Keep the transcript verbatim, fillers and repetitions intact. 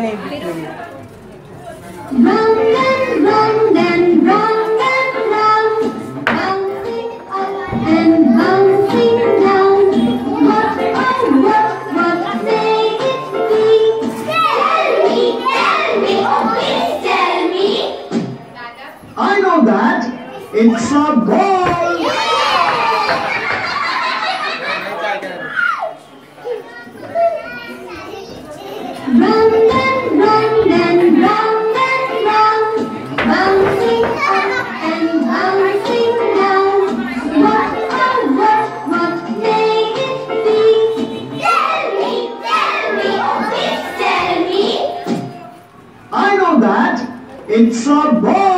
na yung between. Round and round and round and round, bouncing up and bouncing down. What, oh what, what may it be? Tell me, tell me, oh please tell me. I know that. It's a ball. Round and round and round and round, bouncing up and bouncing down. What, oh what, what may it be? Tell me, tell me, oh please tell me. I know that. It's a ball.